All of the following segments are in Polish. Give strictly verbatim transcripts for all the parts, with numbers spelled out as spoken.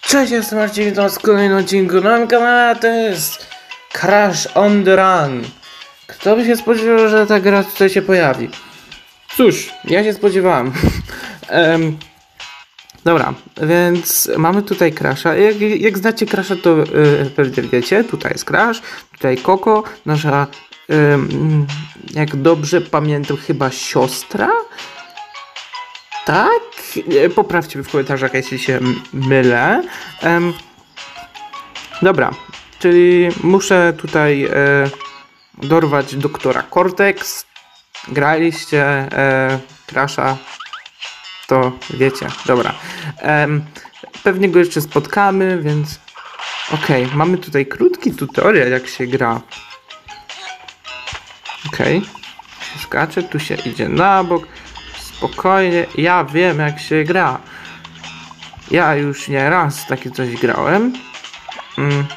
Cześć, jestem Marcin, witam was w kolejnym odcinku na moim kanale, a to jest Crash on the Run. Kto by się spodziewał, że ta gra tutaj się pojawi? Cóż, ja się spodziewałem. um, dobra, więc mamy tutaj Crasha. Jak, jak znacie Crasha, to yy, pewnie wiecie, tutaj jest Crash, tutaj Coco, nasza, yy, jak dobrze pamiętam, chyba siostra? Tak? Poprawcie mnie w komentarzach, jeśli się mylę. Um, dobra, czyli muszę tutaj e, dorwać doktora Cortex. Graliście e, Crasha, to wiecie. Dobra. Um, pewnie go jeszcze spotkamy, więc okej, okay, mamy tutaj krótki tutorial, jak się gra. Okej, okay. Skacze, tu się idzie na bok. Spokojnie, ja wiem, jak się gra. Ja już nie raz takie coś grałem. Mm.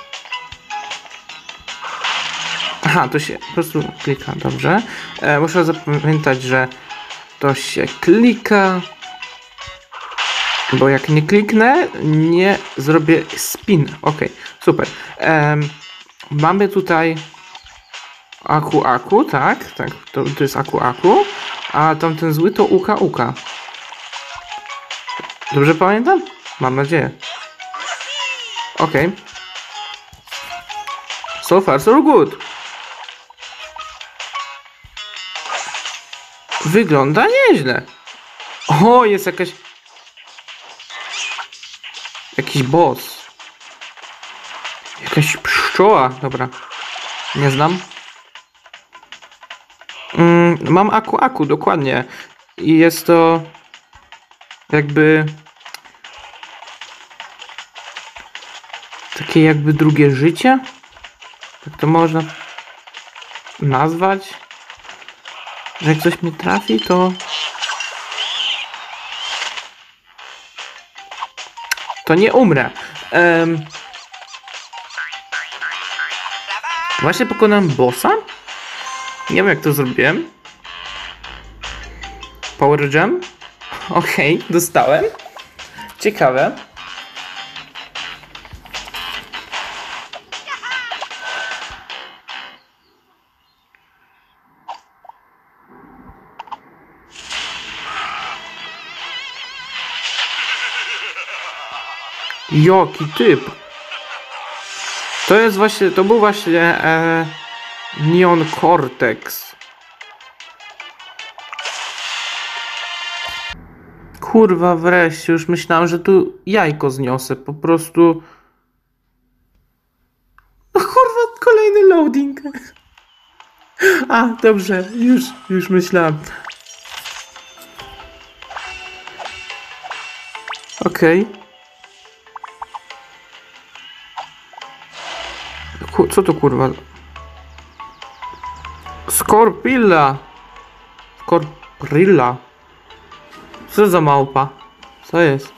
Aha, to się po prostu klika, dobrze. E, muszę zapamiętać, że to się klika. Bo jak nie kliknę, nie zrobię spin. Ok, super. E, mamy tutaj Aku Aku, tak? Tak, to, to jest Aku Aku. A tamten zły to Uka Uka. Dobrze pamiętam? Mam nadzieję. Okej. Okay. So far, so good. Wygląda nieźle. O, jest jakaś... Jakiś boss. Jakaś pszczoła. Dobra. Nie znam. Mm, mam Aku Aku, dokładnie. I jest to jakby takie jakby drugie życie. Tak to można nazwać. Że jak coś mnie trafi, to to nie umrę. Um, właśnie pokonałem bossa. Nie wiem, jak to zrobiłem. Power Jam? Okej, okay, dostałem. Ciekawe. Jaki typ. To jest właśnie, to był właśnie e, Neon Cortex. Kurwa, wreszcie, już myślałem, że tu jajko zniosę, po prostu... No kurwa, kolejny loading. A, dobrze, już, już myślałem. Okej. Okay. Co to kurwa? Skorpilla. Skorprilla. Co za małpa? Co jest?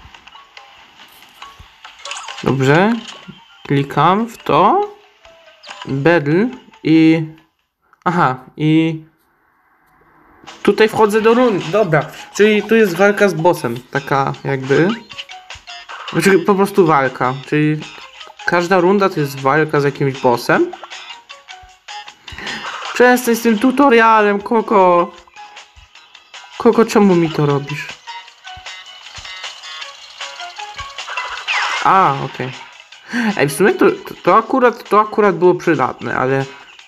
Dobrze. Klikam w to. Battle i... Aha, i... Tutaj wchodzę do rund. Dobra, czyli tu jest walka z bossem. Taka jakby... Znaczy po prostu walka. Czyli każda runda to jest walka z jakimś bossem. Przestań z tym tutorialem, Koko. Koko, czemu mi to robisz? A, okej. Okay. Ej, w sumie to, to, to akurat to akurat było przydatne, ale...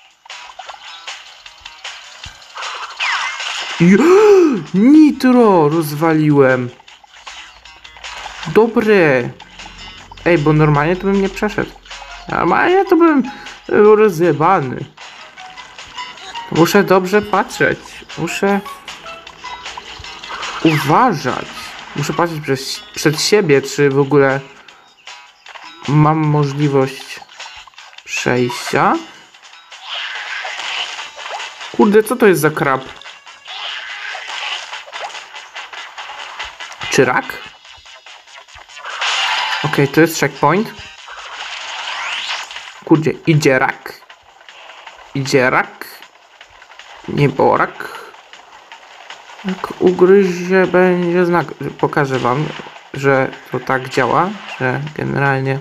Nitro rozwaliłem. Dobre. Ej, bo normalnie to bym nie przeszedł. Normalnie to bym był rozjebany. Muszę dobrze patrzeć. Muszę... uważać. Muszę patrzeć przez, przed siebie, czy w ogóle mam możliwość przejścia. Kurde, co to jest za krab? Czy rak? Okej, okay, to jest checkpoint. Kurde, idzie rak. Idzie rak. Nieborak. Jak ugryzie, będzie znak. Pokażę wam, że to tak działa, że generalnie...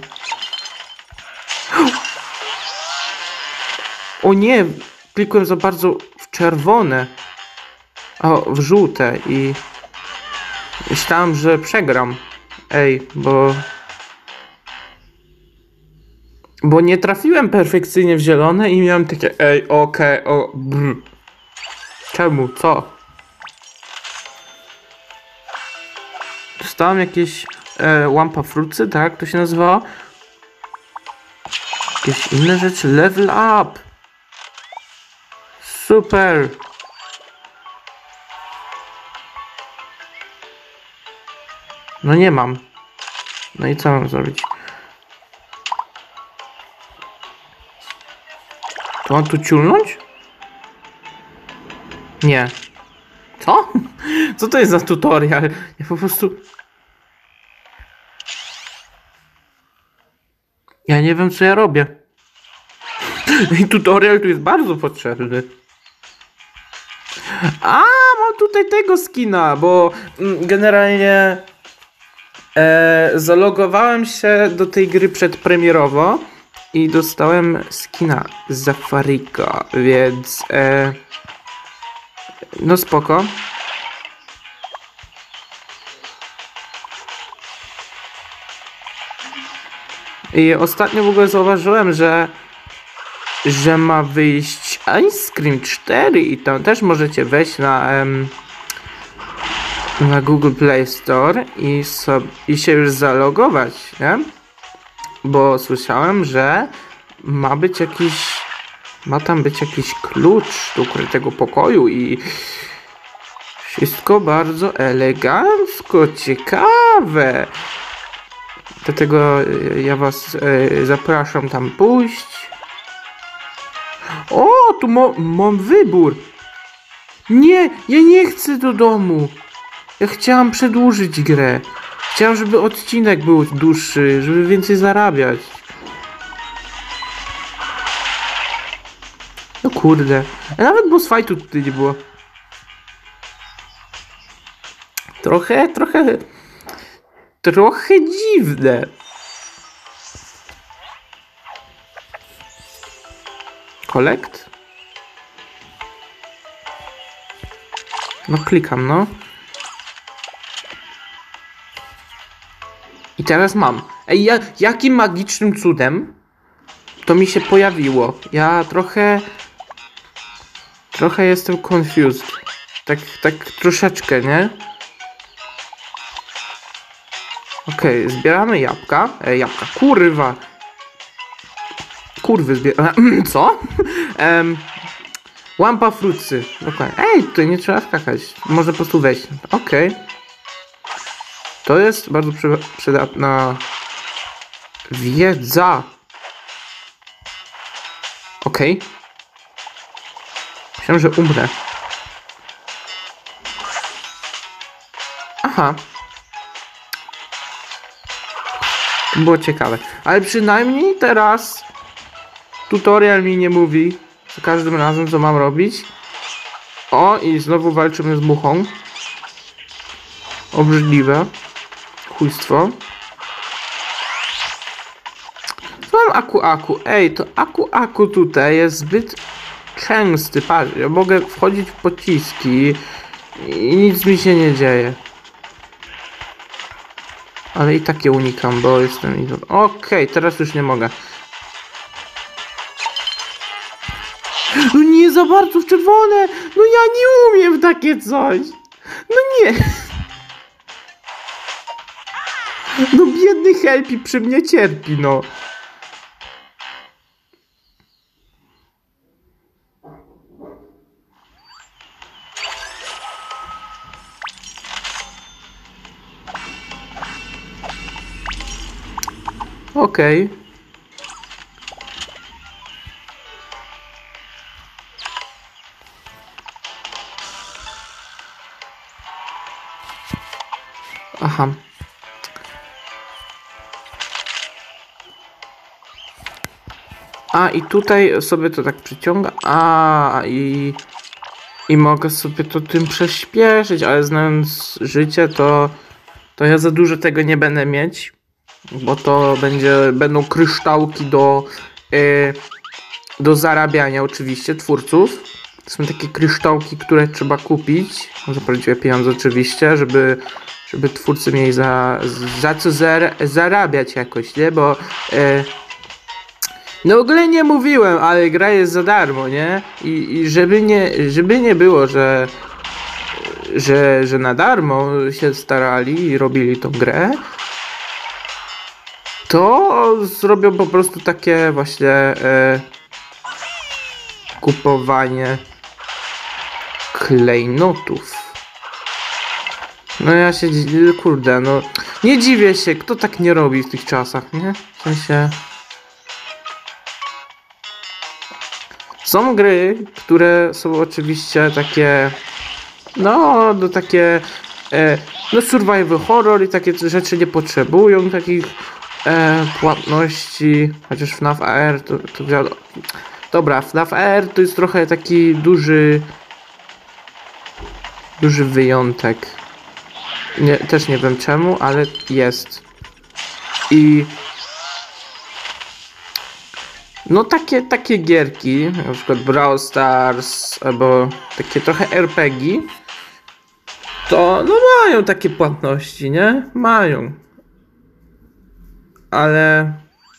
O nie! Klikłem za bardzo w czerwone. O, w żółte i... Myślałem, że przegram. Ej, bo... Bo nie trafiłem perfekcyjnie w zielone i miałem takie ej, okej, okay, o... Brr. Czemu? Co? Dostałem jakieś e, lampa frucy, tak? To się nazywało? Jakieś inne rzeczy. Level up! Super! No nie mam. No i co mam zrobić? To mam tu ciulnąć? Nie. Co? Co to jest za tutorial? Ja po prostu... Ja nie wiem, co ja robię. I tutorial tu jest bardzo potrzebny. A, mam tutaj tego skina, bo generalnie e, zalogowałem się do tej gry przedpremierowo i dostałem skina z Zafarika, więc e, no spoko. I ostatnio w ogóle zauważyłem, że że ma wyjść Ice Cream cztery i tam też możecie wejść na em, na Google Play Store i, so, i się już zalogować, nie? Bo słyszałem, że ma być jakiś ma tam być jakiś klucz do ukrytego pokoju i wszystko bardzo elegancko, ciekawe. Dlatego ja was e, zapraszam tam pójść. O, tu mo mam wybór. Nie, ja nie chcę do domu. Ja chciałam przedłużyć grę. Chciałam, żeby odcinek był dłuższy, żeby więcej zarabiać. No kurde. A nawet boss fightu tutaj nie było. Trochę, trochę... Trochę dziwne. Collect? No klikam, no. I teraz mam. Ej, ja, jakim magicznym cudem to mi się pojawiło? Ja trochę... Trochę jestem confused. Tak, tak troszeczkę, nie? Okej, okay, zbieramy jabłka. Ej, jabłka, kurwa. Kurwy zbieramy. Co? um, lampa frucy. Dokładnie. Ej, tutaj nie trzeba skakać. Można po prostu wejść. Okej. Okay. To jest bardzo przy, przydatna wiedza. Okej. Okay. Myślałem, że umrę. Aha. To było ciekawe. Ale przynajmniej teraz tutorial mi nie mówi za każdym razem, co mam robić. O, i znowu walczymy z muchą. Obrzydliwe. Chujstwo. Co mam aku aku? Ej, to aku aku tutaj jest zbyt częsty. Patrz, ja mogę wchodzić w pociski i nic mi się nie dzieje. Ale i tak je unikam, bo jestem idol. Okej, okay, teraz już nie mogę. No nie za bardzo w czerwone! No ja nie umiem w takie coś! No nie! No biedny Helpi przy mnie cierpi, no. Okej. Okay. Aha. A i tutaj sobie to tak przyciąga. A i i mogę sobie to tym przyspieszyć, ale znając życie, to to ja za dużo tego nie będę mieć, bo to będzie, będą kryształki do, yy, do zarabiania oczywiście twórców. To są takie kryształki, które trzeba kupić za prawdziwe pieniądze oczywiście, żeby, żeby twórcy mieli za, za co zar zarabiać jakoś, nie? Bo yy, no w ogóle nie mówiłem, ale gra jest za darmo, nie? I, i żeby nie, żeby nie było, że Że, że na darmo się starali i robili tą grę, to zrobią po prostu takie właśnie e, kupowanie klejnotów. No ja się, kurde, no nie dziwię się, kto tak nie robi w tych czasach, nie? W sensie... Są gry, które są oczywiście takie... No, no takie, e, no survival horror i takie rzeczy nie potrzebują takich e, płatności, chociaż F NAF A R to, to wiadomo. Dobra, F NAF A R to jest trochę taki duży, duży wyjątek. Nie, też nie wiem czemu, ale jest. I no takie, takie gierki, na przykład Brawl Stars, albo takie trochę R P G, to no mają takie płatności, nie? Mają. Ale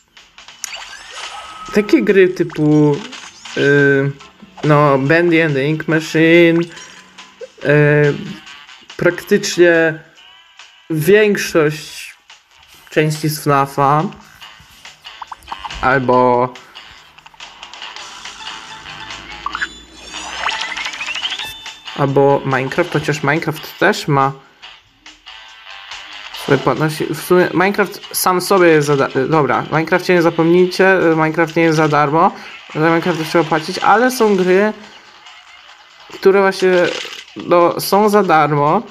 takie gry typu yy, no Bendy and the Ink Machine, yy, praktycznie większość części z F NAFa albo albo Minecraft, chociaż Minecraft też ma swoje płatności. W sumie Minecraft sam sobie jest za darmo. Dobra, Minecraft nie zapomnijcie, Minecraft nie jest za darmo. Za Minecraft trzeba płacić, ale są gry, które właśnie no, są za darmo.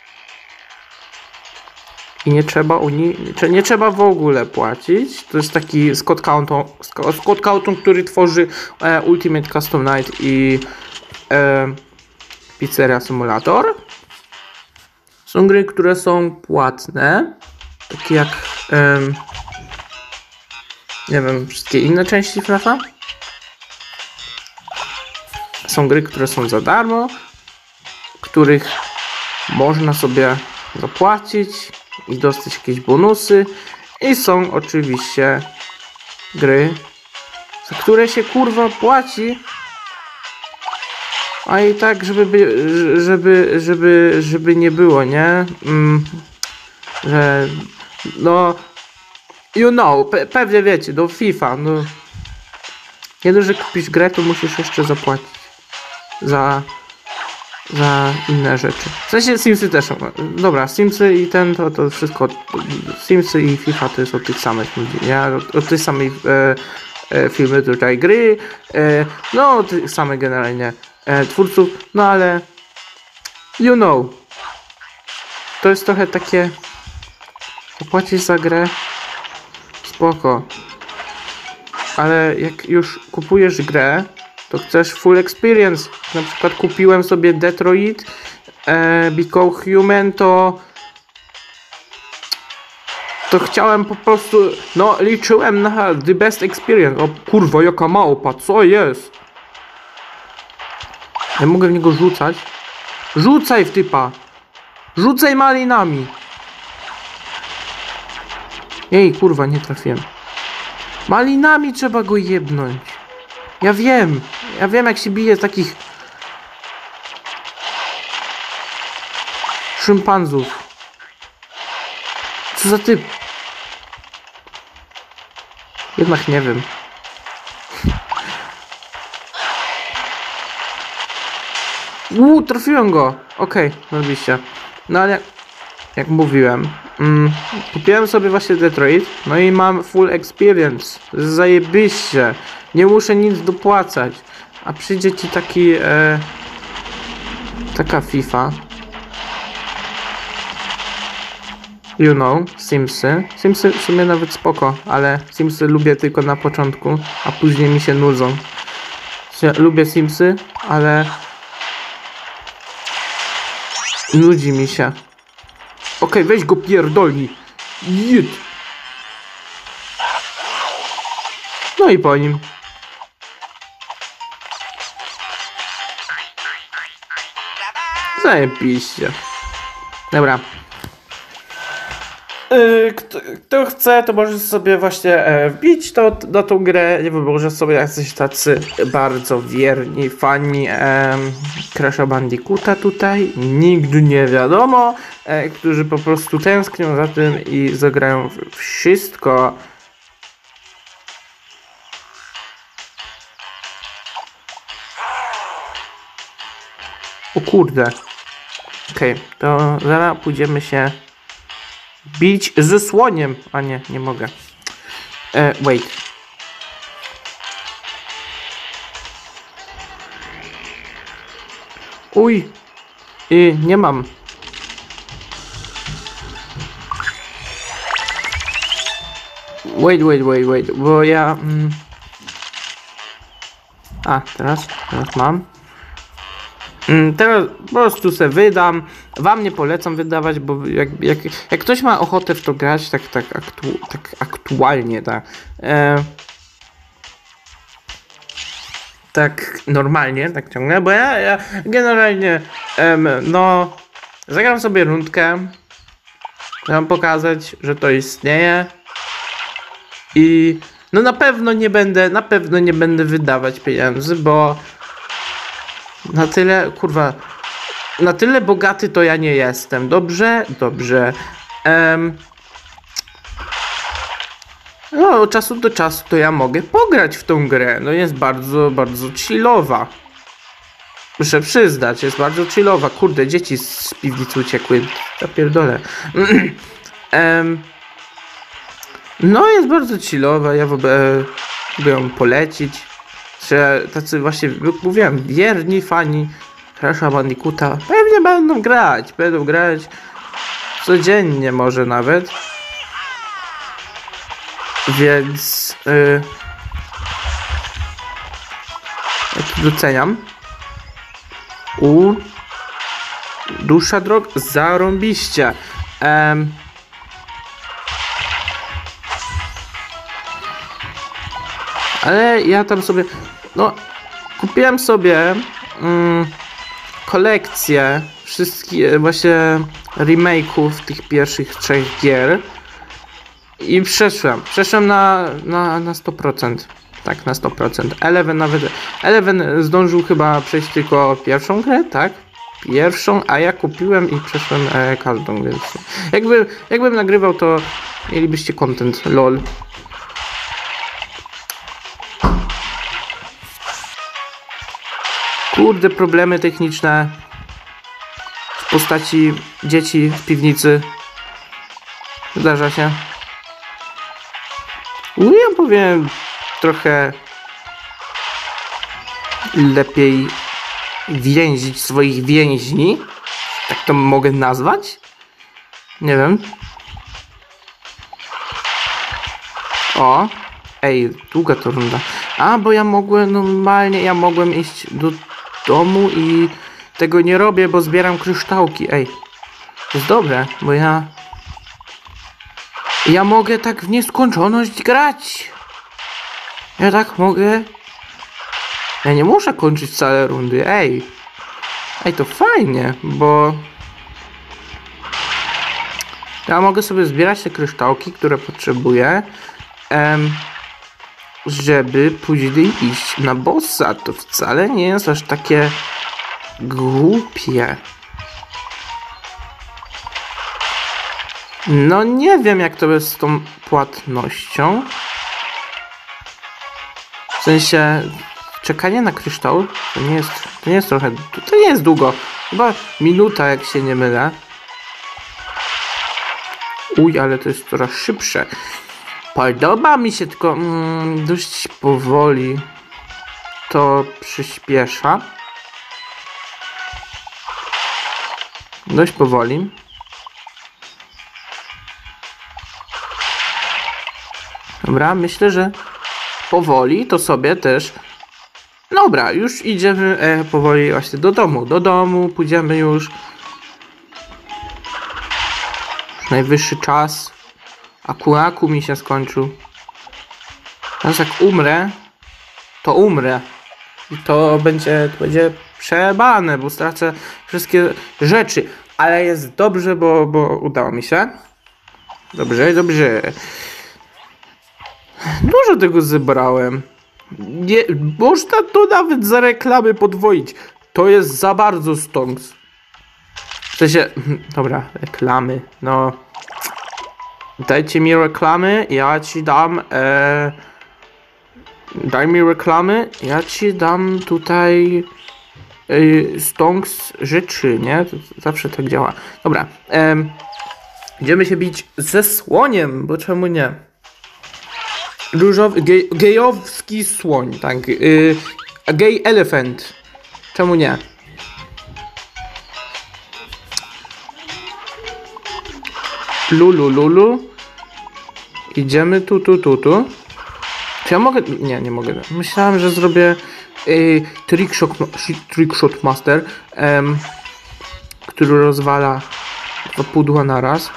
I nie trzeba uni... nie trzeba w ogóle płacić. To jest taki Scott Cawthon, Scott Cawthon, który tworzy e, Ultimate Custom Night i e, Pizzeria Simulator. Są gry, które są płatne, takie jak e, nie wiem, wszystkie inne części F NAFa. Są gry, które są za darmo, których można sobie zapłacić i dostać jakieś bonusy. I są oczywiście gry, za które się kurwa płaci, a i tak żeby żeby żeby żeby nie było, nie? Mm, że no you know, pe pewnie wiecie, do FIFA, no nie dość, że kupisz grę, to musisz jeszcze zapłacić za za inne rzeczy. W sensie Simsy też są. Dobra, Simsy i ten, to, to wszystko. Simsy i FIFA to jest od tych samych ludzi, nie? Od, od tej samej e, e, firmy tutaj gry, e, no od tych samych generalnie e, twórców, no ale you know. To jest trochę takie zapłacić za grę, spoko. Ale jak już kupujesz grę, to chcesz full experience. Na przykład kupiłem sobie Detroit e, Become Human, to to chciałem po prostu, no liczyłem na the best experience. O kurwa, jaka małpa, co jest? Ja mogę w niego rzucać? Rzucaj w typa! Rzucaj malinami! Jej, kurwa, nie trafiłem. Malinami trzeba go jebnąć. Ja wiem, ja wiem jak się bije takich szympanzów. Co za typ? Jednak nie wiem. Uuu, trafiłem go. Okej, okay, oczywiście. No ale jak, jak mówiłem, mm, kupiłem sobie właśnie Detroit, no i mam full experience. Zajebiście. Nie muszę nic dopłacać. A przyjdzie ci taki e, taka FIFA. You know, Simsy. Simsy w sumie nawet spoko, ale Simsy lubię tylko na początku, a później mi się nudzą. Lubię Simsy, ale nudzi mi się. Okej, Okej, weź go pierdolni. Jit. No i po nim. Zajebiście. Dobra. Yy, kto, kto chce, to może sobie właśnie e, wbić to na tą grę. Nie wiem, może sobie jacyś tacy bardzo wierni fani e, Crash'a Bandicoota tutaj. Nigdy nie wiadomo. E, którzy po prostu tęsknią za tym i zagrają wszystko. O kurde. Okej, okay, to zaraz pójdziemy się bić ze słoniem. A nie, nie mogę. E, wait. Uj. I nie mam. Wait, wait, wait, wait. Bo ja... Mm... A, teraz, teraz mam. Teraz po prostu se wydam. Wam nie polecam wydawać, bo jak, jak, jak ktoś ma ochotę w to grać, tak, tak, aktu, tak aktualnie, tak, e, tak normalnie, tak ciągle, bo ja, ja generalnie, em, no, zagram sobie rundkę, chcę wam pokazać, że to istnieje i no na pewno nie będę, na pewno nie będę wydawać pieniędzy, bo na tyle, kurwa, na tyle bogaty to ja nie jestem. Dobrze? Dobrze. Um, no, od czasu do czasu to ja mogę pograć w tą grę. No jest bardzo, bardzo chillowa. Muszę przyznać, jest bardzo chillowa. Kurde, dzieci z piwnicy uciekły. Ja pierdolę. um, no, jest bardzo chillowa. Ja w ogóle lubię ją polecić. Że tacy właśnie, jak mówiłem, wierni fani Crash'a Bandicoota pewnie będą grać, będą grać codziennie może nawet. Więc yy, ja to doceniam. U dusza drog zarąbiście. Um, Ale ja tam sobie, no, kupiłem sobie mm, kolekcję wszystkich właśnie remake'ów tych pierwszych trzech gier i przeszłem, przeszłem na, na, na sto procent, tak, na sto procent. Eleven nawet, Eleven zdążył chyba przejść tylko pierwszą grę, tak? Pierwszą, a ja kupiłem i przeszłem e, każdą, więc jakby, jakbym nagrywał, to mielibyście content, lol. Kurde, problemy techniczne w postaci dzieci w piwnicy. Zdarza się. Ja powiem trochę lepiej więzić swoich więźni. Tak to mogę nazwać? Nie wiem. O! Ej, długa to runda. A, bo ja mogłem normalnie, ja mogłem iść do domu i tego nie robię, bo zbieram kryształki. Ej, to jest dobre, bo ja ja mogę tak w nieskończoność grać. Ja tak mogę. Ja nie muszę kończyć całe rundy. Ej, ej, to fajnie, bo ja mogę sobie zbierać te kryształki, które potrzebuję, em, żeby później iść na bossa. To wcale nie jest aż takie głupie. No nie wiem, jak to jest z tą płatnością. W sensie czekanie na kryształ to nie jest, to nie jest trochę, to nie jest długo. Chyba minuta, jak się nie mylę. Uj, ale to jest coraz szybsze. Podoba mi się, tylko mm, dość powoli to przyspiesza. Dość powoli. Dobra, myślę, że powoli to sobie też. Dobra, już idziemy e, powoli właśnie do domu. Do domu pójdziemy już. najwyższy czas. Aku-aku mi się skończył. Teraz jak umrę, to umrę. I to będzie, to będzie przebane, bo stracę wszystkie rzeczy. Ale jest dobrze, bo, bo udało mi się. Dobrze, dobrze. Dużo tego zebrałem. Nie, można to nawet za reklamy podwoić. To jest za bardzo stonks. W sensie, dobra, reklamy, no. Dajcie mi reklamy, ja ci dam, e, daj mi reklamy, ja ci dam tutaj e, stonks rzeczy, nie? To zawsze tak działa. Dobra, e, idziemy się bić ze słoniem, bo czemu nie? Różowy, gej, gejowski słoń, tak, y, gay elephant, czemu nie? Lulu, lulu. Idziemy tu, tu, tu, tu. Czy ja mogę? Nie, nie mogę. Myślałem, że zrobię y, trickshot, trickshot master, em, który rozwala dwa pudła na raz.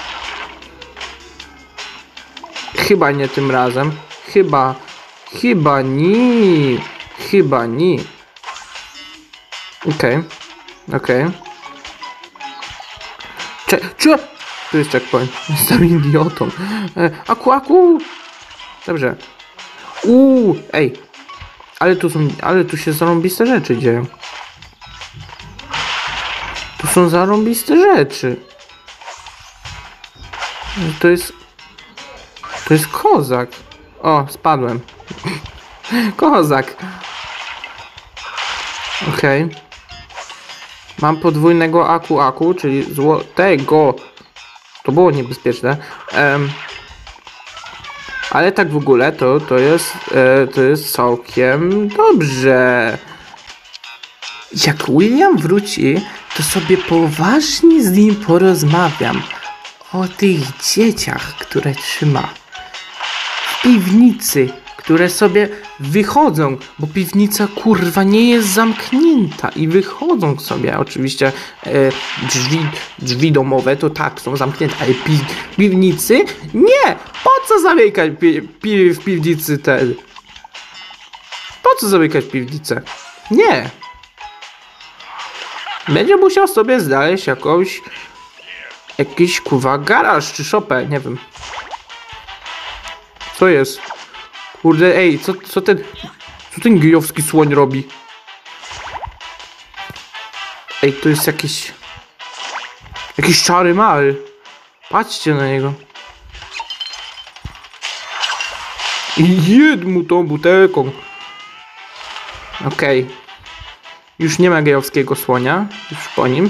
Chyba nie tym razem. Chyba. Chyba nie. Chyba nie. Okej. Okay. Okej. Okay. Cze, cze. Tu jest checkpoint. Jestem idiotą. E, aku, aku. Dobrze. Uuu, ej. Ale tu są, ale tu się zarąbiste rzeczy dzieją. Tu są zarąbiste rzeczy. To jest... To jest kozak. O, spadłem. Kozak. Okej. Okay. Mam podwójnego aku aku, czyli złotego. To było niebezpieczne. Um, ale tak w ogóle to, to jest e, to jest całkiem dobrze. Jak William wróci, to sobie poważnie z nim porozmawiam o tych dzieciach, które trzyma w piwnicy, które sobie wychodzą, bo piwnica kurwa nie jest zamknięta i wychodzą sobie. Oczywiście e, drzwi, drzwi domowe to tak są zamknięte, ale pi, piwnicy nie! Po co zamykać pi, pi, w piwnicy te? Po co zamykać piwnicę? Nie! Będzie musiał sobie znaleźć jakąś jakiś kuwa garaż czy szopę, nie wiem. Co jest? Kurde, ej, co, co ten... Co ten gejowski słoń robi? Ej, to jest jakiś... Jakiś czary mały. Patrzcie na niego. I jedz mu tą butelką. Okej. Okay. Już nie ma gejowskiego słonia. Już po nim.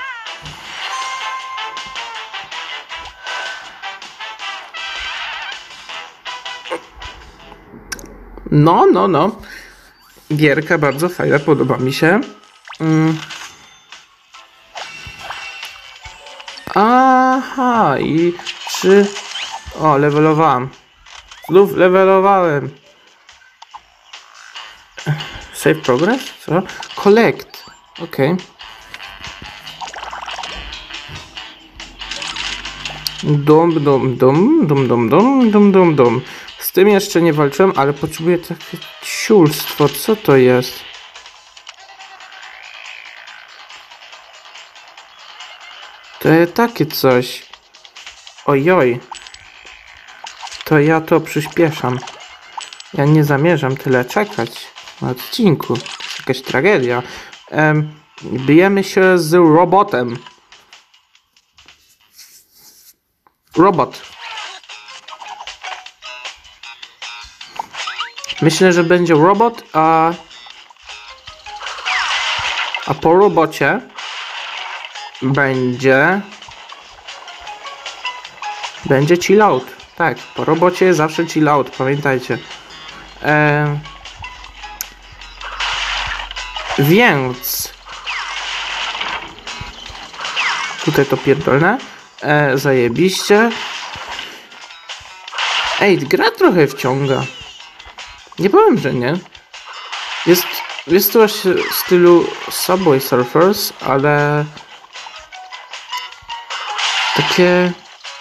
No, no, no. Gierka bardzo fajna, podoba mi się. Mm. Aha, i czy... O, levelowałem. Znów levelowałem. Save progress? Co? Collect. Okej. Okay. Dum, dum, dum, dum, dum, dum, dum, dum, dum. Z tym jeszcze nie walczyłem, ale potrzebuję takie ciulstwo. Co to jest? To jest takie coś. Ojoj. To ja to przyspieszam. Ja nie zamierzam tyle czekać na odcinku. To jest jakaś tragedia. Um, bijemy się z robotem. Robot. Myślę, że będzie robot, a... A po robocie będzie... Będzie chill out. Tak, po robocie jest zawsze chill out, pamiętajcie. E... Więc... Tutaj to pierdolne. E, zajebiście. Ej, gra trochę wciąga. Nie powiem, że nie. Jest, jest to właśnie w stylu Subway Surfers, ale... Takie...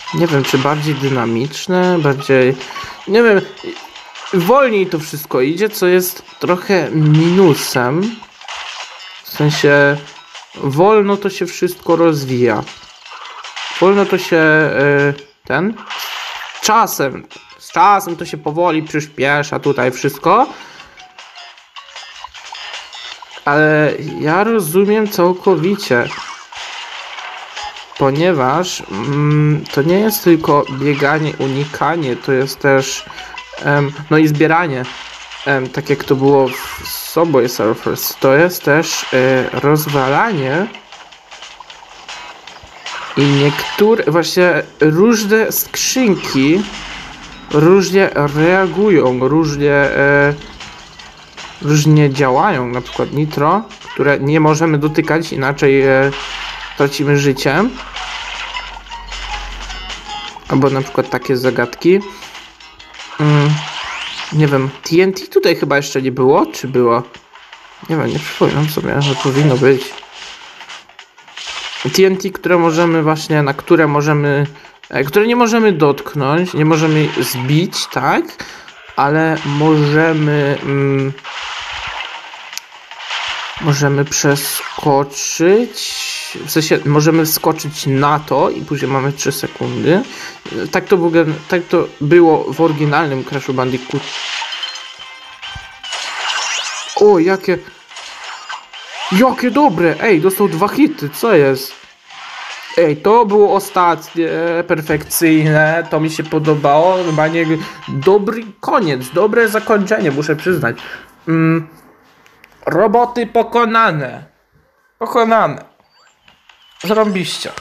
Nie wiem, czy bardziej dynamiczne, bardziej... Nie wiem, wolniej to wszystko idzie, co jest trochę minusem. W sensie, wolno to się wszystko rozwija. Wolno to się, yy, ten... Czasem, z czasem to się powoli przyspiesza tutaj wszystko. Ale ja rozumiem całkowicie. Ponieważ mm, to nie jest tylko bieganie, unikanie, to jest też um, no i zbieranie, um, tak jak to było w Subway Surfers, to jest też y, rozwalanie i niektóre, właśnie różne skrzynki różnie reagują, różnie, y, różnie działają, na przykład nitro, które nie możemy dotykać, inaczej y, tracimy życie. Albo na przykład takie zagadki. Mm, nie wiem, T N T tutaj chyba jeszcze nie było, czy było? Nie wiem, nie przypominam sobie, że powinno być. T N T, które możemy właśnie, na które możemy, e, które nie możemy dotknąć, nie możemy zbić, tak? Ale możemy... Mm, możemy przeskoczyć... W sensie możemy wskoczyć na to i później mamy trzy sekundy. Tak to, było, tak to było w oryginalnym Crashu Bandicoot. O, jakie... Jakie dobre! Ej, dostał dwa hity, co jest? Ej, to było ostatnie, perfekcyjne, to mi się podobało. Normalnie dobry koniec, dobre zakończenie, muszę przyznać. Mm. Roboty pokonane. Pokonane. Zrobiście.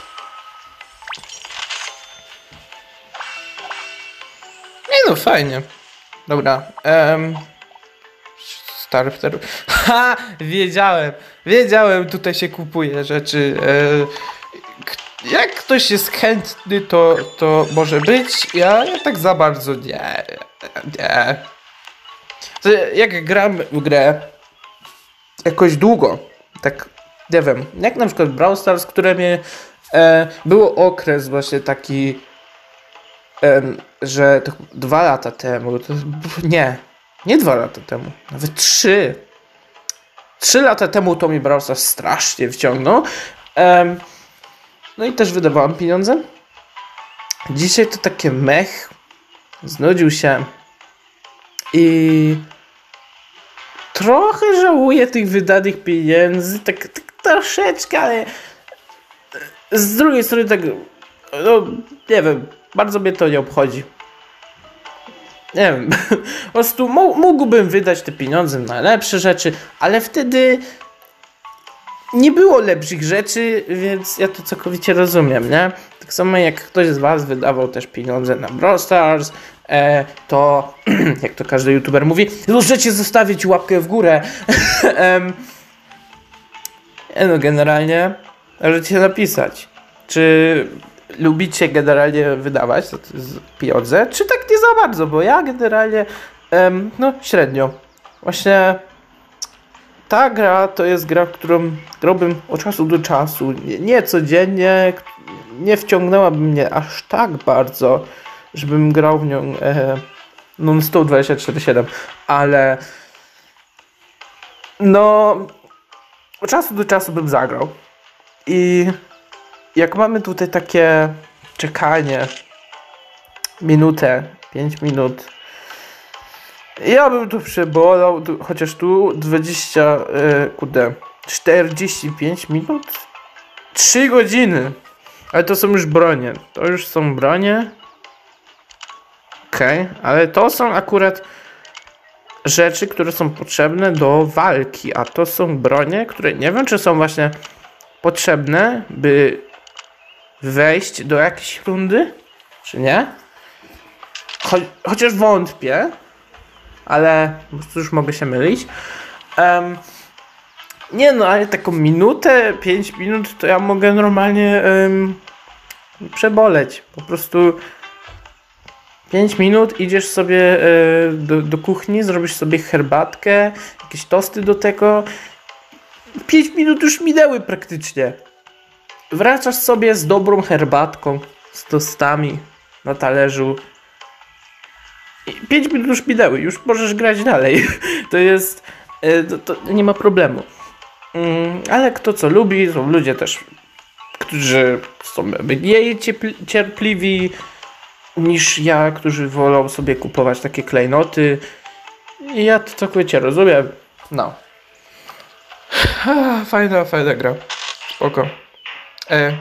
Nie no, fajnie. Dobra. Um, Starter. Ha! Wiedziałem. Wiedziałem, tutaj się kupuje rzeczy. E, jak ktoś jest chętny, to, to może być. Ja, ja tak za bardzo nie. Nie. Jak gram w grę jakoś długo, tak nie wiem, jak na przykład Brawl Stars, które mnie e, było okres właśnie taki, e, że to dwa lata temu, to, nie, nie dwa lata temu, nawet trzy, trzy lata temu to mi Brawl Stars strasznie wciągnął, e, no i też wydawałem pieniądze. Dzisiaj to takie mech, znudził się i trochę żałuję tych wydanych pieniędzy, tak, tak troszeczkę, ale z drugiej strony tak, no nie wiem, bardzo mnie to nie obchodzi. Nie wiem, po prostu mógłbym wydać te pieniądze na lepsze rzeczy, ale wtedy nie było lepszych rzeczy, więc ja to całkowicie rozumiem, nie? Tak samo jak ktoś z was wydawał też pieniądze na Brawl Stars, e, to jak to każdy youtuber mówi, możecie zostawić łapkę w górę. um, no generalnie możecie napisać, czy lubicie generalnie wydawać pieniądze, czy tak nie za bardzo, bo ja generalnie um, no średnio. Właśnie ta gra to jest gra, którą grałbym od czasu do czasu, nie, nie codziennie, nie wciągnęłaby mnie aż tak bardzo, żebym grał w nią e, non-stop dwadzieścia cztery siedem, ale no od czasu do czasu bym zagrał. I jak mamy tutaj takie czekanie, minutę, pięć minut, ja bym tu przebolał, tu, chociaż tu dwadzieścia, e, kurde, czterdzieści pięć minut, trzy godziny, ale to są już bronie, to już są bronie, okej, okay. Ale to są akurat rzeczy, które są potrzebne do walki, a to są bronie, które nie wiem, czy są właśnie potrzebne, by wejść do jakiejś rundy, czy nie, Cho chociaż wątpię. Ale po prostu już mogę się mylić. Um, nie no, ale taką minutę, pięć minut to ja mogę normalnie um, przeboleć. Po prostu pięć minut idziesz sobie y, do, do kuchni, zrobisz sobie herbatkę, jakieś tosty do tego. pięć minut już minęły praktycznie. Wracasz sobie z dobrą herbatką. z tostami na talerzu. I pięć minut już minęły, już możesz grać dalej. To jest... To, to nie ma problemu. Ale kto co lubi, są ludzie też, którzy są mniej cierpliwi niż ja, którzy wolą sobie kupować takie klejnoty. I ja to całkowicie rozumiem. No. Fajna, fajna gra. Spoko. E.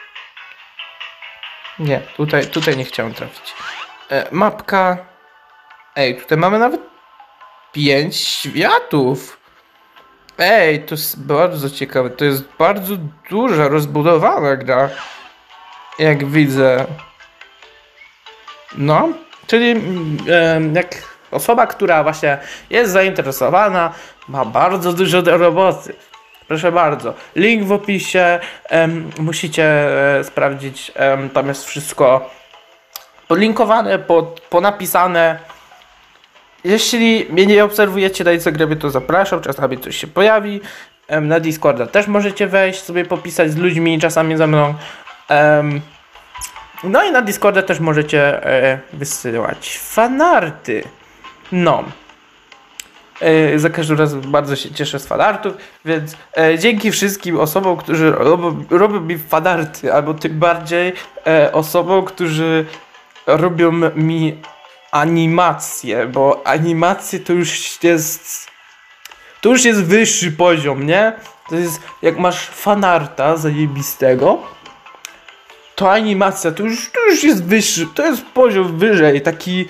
Nie, tutaj, tutaj nie chciałem trafić. E, mapka. Ej, tutaj mamy nawet pięć światów. Ej, to jest bardzo ciekawe. To jest bardzo duża, rozbudowana gra. Jak widzę. No, czyli e, jak osoba, która właśnie jest zainteresowana, ma bardzo dużo do roboty. Proszę bardzo. Link w opisie. Em, musicie e, sprawdzić. Em, tam jest wszystko podlinkowane, pod, ponapisane. Jeśli mnie nie obserwujecie na Instagramie, to zapraszam. Czasami coś się pojawi. Em, na Discorda też możecie wejść, sobie popisać z ludźmi, czasami ze mną. Em, no i na Discorda też możecie e, wysyłać fanarty. No. E, za każdym razem bardzo się cieszę z fanartów, więc e, dzięki wszystkim osobom, którzy robią, robią mi fanarty, albo tym bardziej e, osobom, którzy robią mi animacje, bo animacje to już jest to już jest wyższy poziom, nie? To jest, jak masz fanarta zajebistego, to animacja to już, to już jest wyższy, to jest poziom wyżej, taki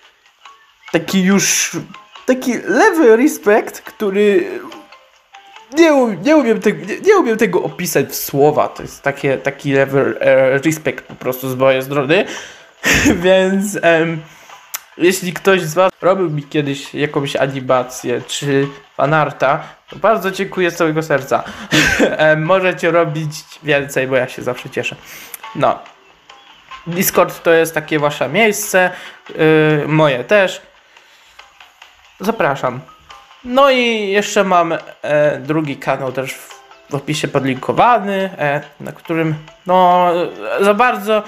taki już taki level respect, który nie, um, nie, umiem te, nie, nie umiem tego opisać w słowa. To jest takie, taki level e, respect po prostu z mojej strony. Więc em, jeśli ktoś z was robił mi kiedyś jakąś animację czy fanarta, to bardzo dziękuję z całego serca. em, możecie robić więcej, bo ja się zawsze cieszę. No. Discord to jest takie wasze miejsce. Yy, moje też. Zapraszam. No i jeszcze mam e, drugi kanał też w, w opisie podlinkowany, e, na którym no za bardzo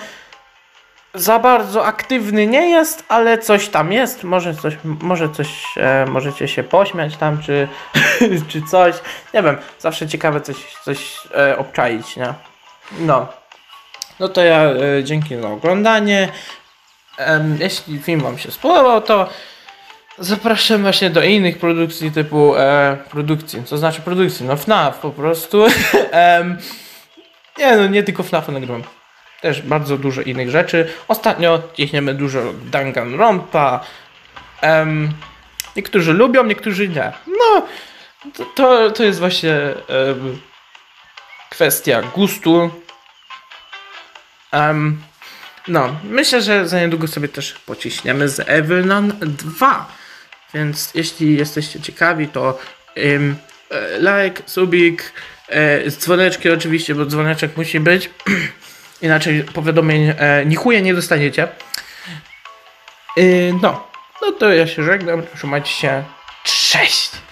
za bardzo aktywny nie jest, ale coś tam jest. Może coś, może coś e, możecie się pośmiać tam, czy, czy coś. Nie wiem, zawsze ciekawe coś, coś e, obczaić, nie? No. No to ja e, dzięki za oglądanie. E, jeśli film wam się spodobał, to zapraszam właśnie do innych produkcji typu e, produkcji, co znaczy produkcji, no F N A F po prostu. e, nie no, nie tylko F N A F nagrywam. Też bardzo dużo innych rzeczy. Ostatnio ciśniemy dużo Danganronpa. E, niektórzy lubią, niektórzy nie. No, to, to, to jest właśnie e, kwestia gustu. E, no, myślę, że za niedługo sobie też pociśniemy z Evelyn dwa. Więc jeśli jesteście ciekawi, to um, like, subik, e, z dzwoneczkiem oczywiście, bo dzwoneczek musi być. Inaczej powiadomień e, ni chuje nie dostaniecie. E, no, no to ja się żegnam. Trzymajcie się. Cześć!